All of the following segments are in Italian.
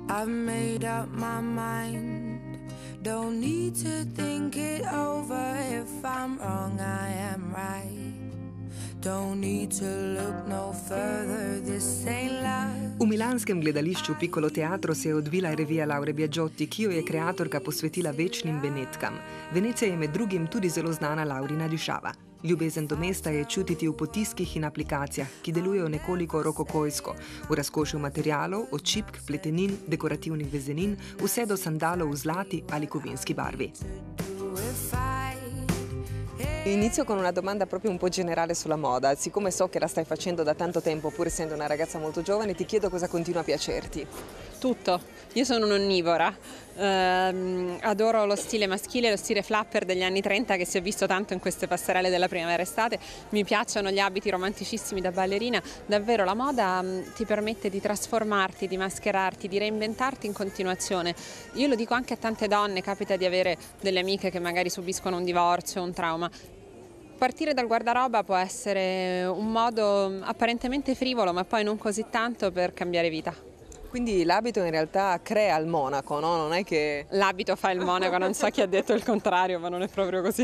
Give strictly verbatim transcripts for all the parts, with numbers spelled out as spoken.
I've made up my mind. Don't need to think it over. If I'm wrong, I am right. Don't need to look no further. This ain't love. V milanskem gledališču Piccolo Teatro se je odvila revija Laure Biagiotti, ki jo je kreatorka posvetila večnim Benetkam. Venecija je med drugim tudi zelo znana Laurina dišava. Ljubezen do mesta je čutiti v potiskih in aplikacijah, ki delujejo nekoliko rokokojsko, v razkošju materialov, od čipk, pletenin, dekorativnih vezenin, vse do sandalov v zlati ali kovinski barvi. Inizio con una domanda proprio un po' generale sulla moda. Siccome so che la stai facendo da tanto tempo, pur essendo una ragazza molto giovane, ti chiedo cosa continua a piacerti. Tutto. Io sono un'onnivora. Uh, adoro lo stile maschile, lo stile flapper degli anni trenta che si è visto tanto in queste passerelle della primavera-estate. Mi piacciono gli abiti romanticissimi da ballerina. Davvero la moda um, ti permette di trasformarti, di mascherarti, di reinventarti in continuazione. Io lo dico anche a tante donne, capita di avere delle amiche che magari subiscono un divorzio, un trauma. Partire dal guardaroba può essere un modo apparentemente frivolo, ma poi non così tanto, per cambiare vita. Quindi l'abito in realtà crea il monaco, no? Non è che... L'abito fa il monaco, non so chi ha detto il contrario, ma non è proprio così.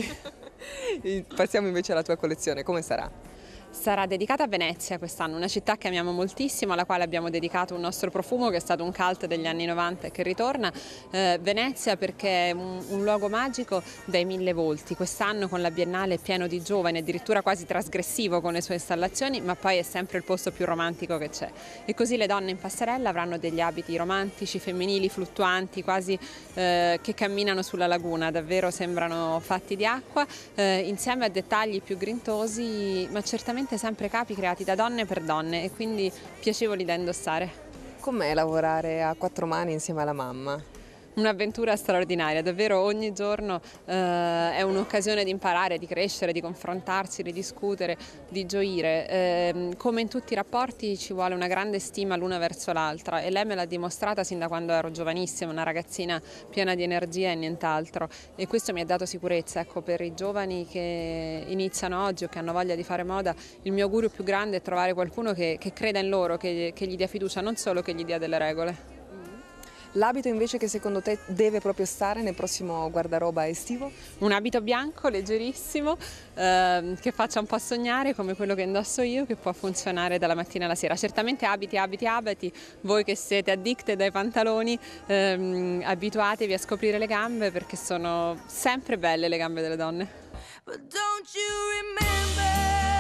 Passiamo invece alla tua collezione, come sarà? Sarà dedicata a Venezia quest'anno, una città che amiamo moltissimo, alla quale abbiamo dedicato un nostro profumo che è stato un cult degli anni novanta e che ritorna. Eh, Venezia perché è un, un luogo magico dai mille volti. Quest'anno con la Biennale è pieno di giovani, addirittura quasi trasgressivo con le sue installazioni, ma poi è sempre il posto più romantico che c'è. E così le donne in passerella avranno degli abiti romantici, femminili, fluttuanti, quasi eh, che camminano sulla laguna, davvero sembrano fatti di acqua, eh, insieme a dettagli più grintosi, ma certamente sempre capi creati da donne per donne e quindi piacevoli da indossare. Com'è lavorare a quattro mani insieme alla mamma? Un'avventura straordinaria, davvero ogni giorno eh, è un'occasione di imparare, di crescere, di confrontarsi, di discutere, di gioire. Eh, come in tutti i rapporti ci vuole una grande stima l'una verso l'altra e lei me l'ha dimostrata sin da quando ero giovanissima, una ragazzina piena di energia e nient'altro, e questo mi ha dato sicurezza. Ecco, per i giovani che iniziano oggi o che hanno voglia di fare moda, il mio augurio più grande è trovare qualcuno che, che creda in loro, che, che gli dia fiducia, non solo che gli dia delle regole. L'abito invece che secondo te deve proprio stare nel prossimo guardaroba estivo? Un abito bianco, leggerissimo, ehm, che faccia un po' sognare come quello che indosso io, che può funzionare dalla mattina alla sera. Certamente abiti, abiti, abiti, voi che siete addicte ai pantaloni, ehm, abituatevi a scoprire le gambe perché sono sempre belle le gambe delle donne. But don't you remember?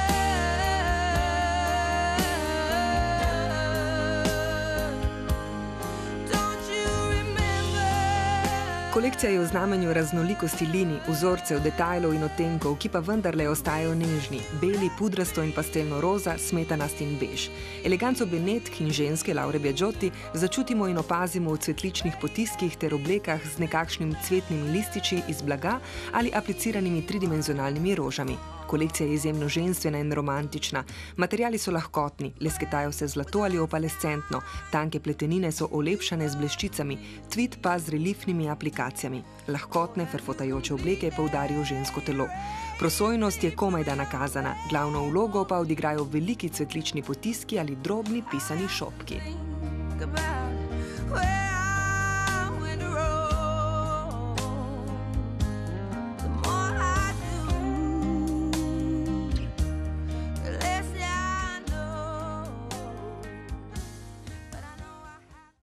Kolekcija je v znamenju raznolikosti linij, vzorcev, detajlov in odtenkov, ki pa vendarle ostajajo nežni, beli, pudrasto in pastelno roza, smetanast in bež. Eleganco Benetk in ženske Laure Biagiotti začutimo in opazimo v cvetličnih potiskih ter oblekah z nekakšnimi cvetnimi lističi iz blaga ali apliciranimi tridimenzionalnimi rožami. Kolekcija je izjemno ženstvena in romantična. Materiali so lahkotni, lesketajo se zlato ali opalescentno, tanke pletenine so olepšane z bleščicami, tvit pa z reliefnimi aplikacijami. Lahkotne, frfotajoče obleke poudarijo žensko telo. Prosojnost je komajda nakazana, glavno vlogo pa odigrajo veliki cvetlični potiski ali drobni pisani šopki. Think about where